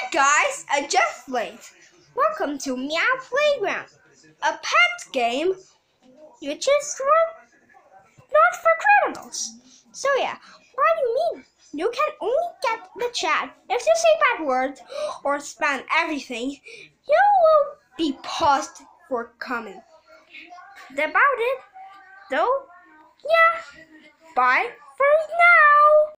Guys, I just late. Welcome to Meow Playground, a pet game which is not for criminals. So yeah, what do you mean? You can only get the chat if you say bad words or spam everything. You will be paused for comment. About it, though, yeah, bye for now.